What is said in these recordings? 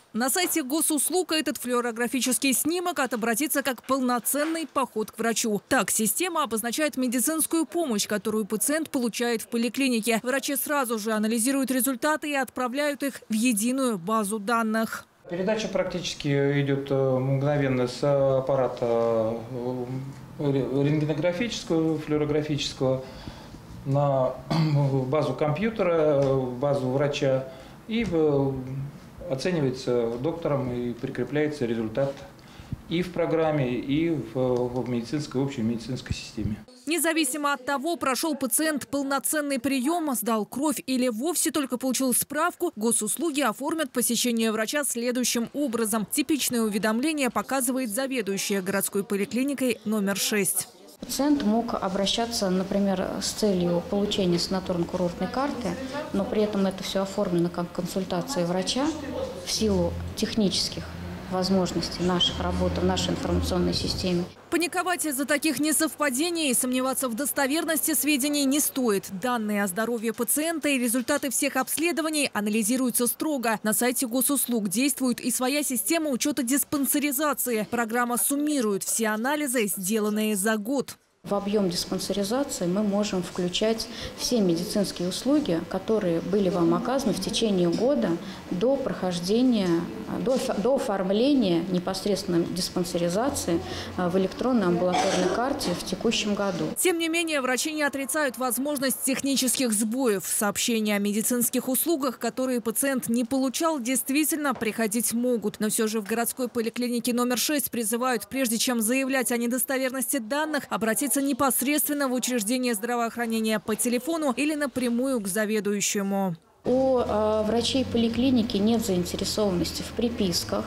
На сайте госуслуг этот флюорографический снимок отобразится как полноценный поход к врачу. Так, система обозначает медицинскую помощь, которую пациент получает в поликлинике. Врачи сразу же анализируют результаты и отправляют их в единую базу данных. Передача практически идет мгновенно с аппарата рентгенографического, флюорографического на базу компьютера, в базу врача и оценивается доктором и прикрепляется результат и в программе, и в медицинской, общей медицинской системе. Независимо от того, прошел пациент полноценный прием, сдал кровь или вовсе только получил справку, госуслуги оформят посещение врача следующим образом. Типичное уведомление показывает заведующая городской поликлиникой номер 6. Пациент мог обращаться, например, с целью получения санаторно-курортной карты, но при этом это все оформлено как консультация врача в силу технических возможностей наших работ в нашей информационной системе. Паниковать из-за таких несовпадений и сомневаться в достоверности сведений не стоит. Данные о здоровье пациента и результаты всех обследований анализируются строго. На сайте госуслуг действует и своя система учета диспансеризации. Программа суммирует все анализы, сделанные за год. В объем диспансеризации мы можем включать все медицинские услуги, которые были вам оказаны в течение года до прохождения, до оформления непосредственно диспансеризации в электронной амбулаторной карте в текущем году. Тем не менее, врачи не отрицают возможность технических сбоев. Сообщения о медицинских услугах, которые пациент не получал, действительно приходить могут. Но все же в городской поликлинике номер 6 призывают, прежде чем заявлять о недостоверности данных, обратиться непосредственно в учреждение здравоохранения по телефону или напрямую к заведующему. У врачей поликлиники нет заинтересованности в приписках,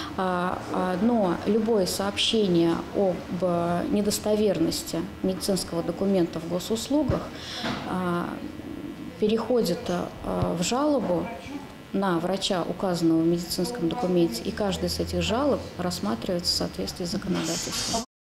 но любое сообщение об недостоверности медицинского документа в госуслугах переходит в жалобу на врача, указанного в медицинском документе, и каждая из этих жалоб рассматривается в соответствии с законодательством.